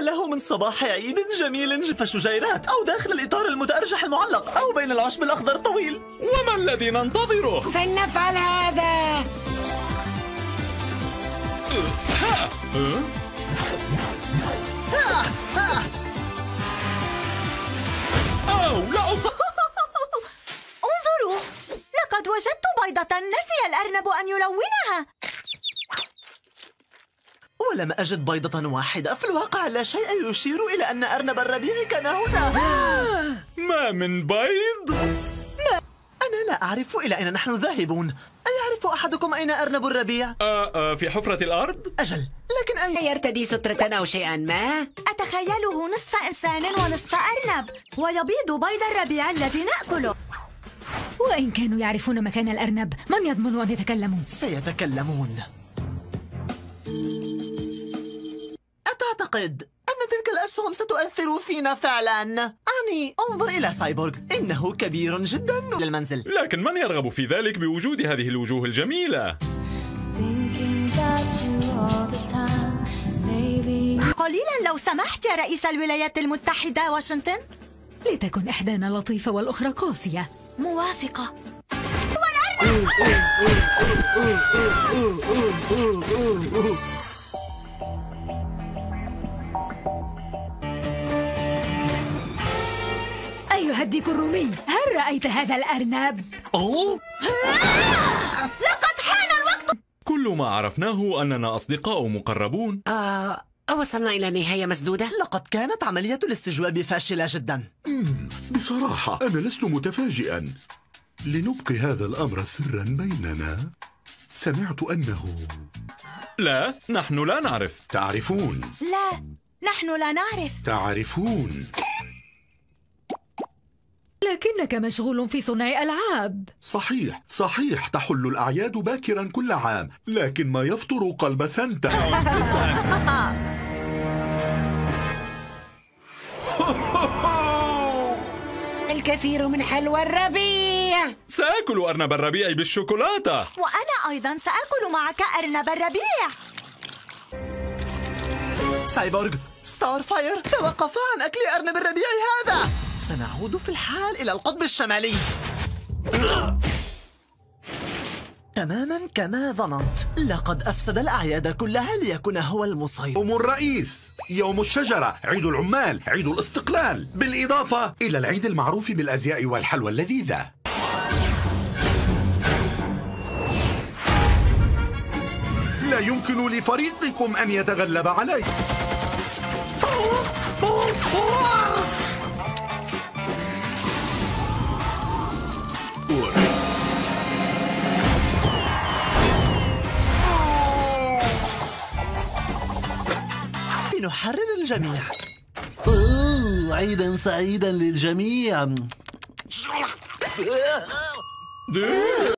له من صباح عيد جميل فشجيرات أو داخل الإطار المتأرجح المعلق أو بين العشب الأخضر الطويل. وما الذي ننتظره؟ فلنفعل هذا. أو لا انظروا، لقد وجدت بيضة نسي الأرنب أن يلونها. ولم أجد بيضة واحدة. في الواقع لا شيء يشير إلى أن أرنب الربيع كان هنا. ما من بيض؟ أنا لا أعرف إلى أين نحن ذاهبون. أيعرف أحدكم أين أرنب الربيع؟ في حفرة الأرض؟ أجل، لكن أين؟ يرتدي سترة أو شيئا ما؟ أتخيله نصف إنسان ونصف أرنب، ويبيض بيض الربيع الذي نأكله. وإن كانوا يعرفون مكان الأرنب، من يضمن أن يتكلموا؟ سيتكلمون. أتعتقد أن تلك الأسهم ستؤثر فينا فعلا؟ أعني انظر إلى سايبورغ، إنه كبير جدا للمنزل. لكن من يرغب في ذلك بوجود هذه الوجوه الجميلة؟ قليلا لو سمحت يا رئيس الولايات المتحدة واشنطن. لتكن إحدانا لطيفة والأخرى قاسية. موافقة. أيها الديك الرومي، هل رأيت هذا الأرنب؟ لقد حان الوقت. كل ما عرفناه أننا أصدقاء مقربون. وصلنا إلى نهاية مسدودة؟ لقد كانت عملية الاستجواب فاشلة جدا. بصراحة أنا لست متفاجئا. لنبقي هذا الأمر سرا بيننا. سمعت أنه... لا، نحن لا نعرف. تعرفون. لا، نحن لا نعرف. تعرفون. لكنك مشغول في صنع ألعاب. صحيح تحل الأعياد باكرا كل عام، لكن ما يفطر قلب سانتا. الكثير من حلوى الربيع. سآكل أرنب الربيع بالشوكولاتة. وأنا أيضا سآكل معك أرنب الربيع. سايبورغ، ستار فاير، توقفا عن أكل أرنب الربيع هذا. سنعود في الحال إلى القطب الشمالي. تماما كما ظننت، لقد أفسد الأعياد كلها ليكون هو المسيطر. يوم الرئيس، يوم الشجرة، عيد العمال، عيد الاستقلال، بالإضافة إلى العيد المعروف بالأزياء والحلوى اللذيذة. لا يمكن لفريقكم أن يتغلب علي. لنحرر الجميع. عيدا سعيدا للجميع.